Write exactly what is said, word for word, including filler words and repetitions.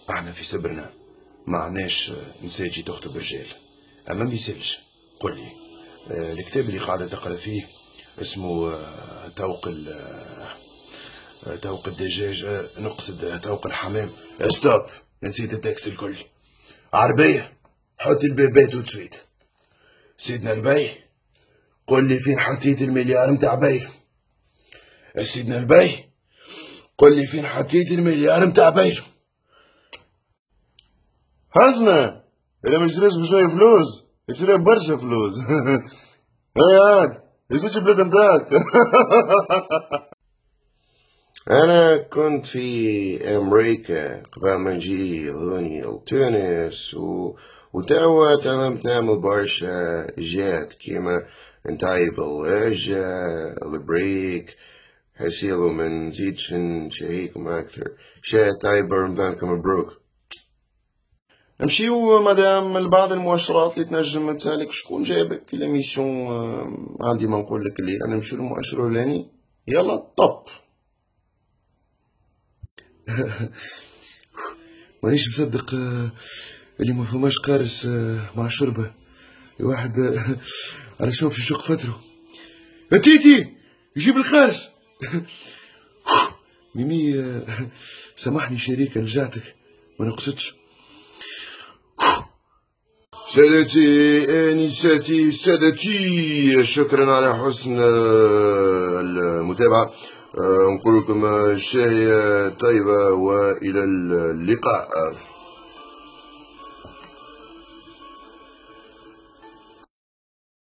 احنا في صبرنا ما عناش نساجي تخطب رجال، اما ما يسالش. قل لي، آه، الكتاب اللي قاعدة تقرا فيه اسمه آه، توق ال آه، توق الدجاج، آه، نقصد آه، توق الحمام. آه، ستوب، نسيت التكست الكل. عربية، حط البيبات وتسويت. سيدنا البي، قل لي فين حطيت المليار متاع بير. سيدنا البي، قل لي فين حطيت المليار متاع بير. حسنة، انا ما شريتش بشوية فلوس، شريت برشا فلوس. هيا عاد ايش البلاد نتاعك؟ أنا كنت في أمريكا قبل ما نجي هوني لتونس و... وتوا تعلمت نعمل برشا جات كيما نتايب الهجة البريك، حيصيروا من نزيدش نشهيكم أكثر. شا تايبر مبارك مبروك. نمشيو مدام لبعض المؤشرات اللي تنجم تسالك شكون جابك ليميسيون. عندي ما نقول لك اللي انا نمشيو للمؤشر الاولاني. يلا طب. مانيش مصدق آه، اللي ما فماش قارس آه، مع شربة الواحد آه، على شو باش يشق فتره. تيتي يجيب الخارس. ميمي، آه، سامحني شريكة رجعتك، ما نقصدش. سادتي آنساتي سادتي، شكرا على حسن المتابعة. نقول لكم الشاي طيبة وإلى اللقاء.